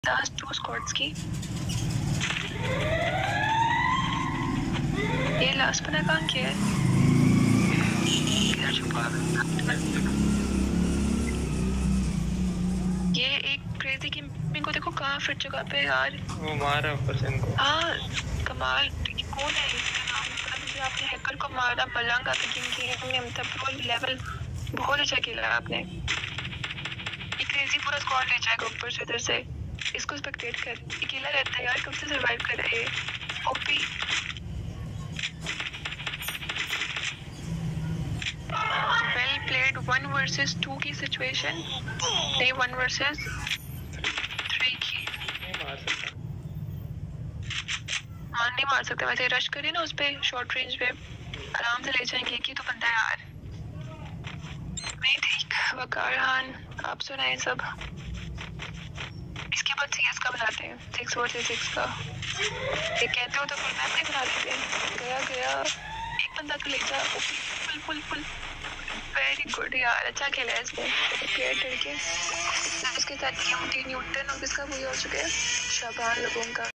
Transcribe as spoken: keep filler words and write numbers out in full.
Last to squads की। ये last बना कहाँ किया है? किधर छुपा? ये एक क्रेजी की इनको देखो कहाँ फिट जगह पे यार। वो मारा ऊपर से इनको। हाँ कमाल। कौन है इसका नाम? मुझे आपने हैकर को मारा पलंग का गेम की मतलब प्रो लेवल बहुत अच्छा खेला आपने। ये क्रेजी पूरा स्क्वाड ले जाएगा ऊपर से इधर से। इसको स्पेक्टेट कर। अकेला रहता है यार, कब से सरवाइव कर रहा है। OP well played. One versus two की सिचुएशन नहीं, वन वर्सेस थ्री की। नहीं मार सकता। हाँ नहीं मार सकते। वैसे रश करिए ना उस पे शॉर्ट रेंज पे, आराम से ले जाएंगे। एक ही तो बंदा है यार। नहीं ठीक। वकार खान आप सुनाए सब। इसके बाद सीएस का बनाते हैं, सिक्स वर्सेस सिक्स का। ये कहते हो तो फुल मैप नहीं बना देते। गया गया एक बंदा तो ले जा। Full full full very good यार, अच्छा खेला है इसने। प्लेयर करके उसके साथ न्यूटन और किसका कोई हो चुका है, शाबान लोगों का।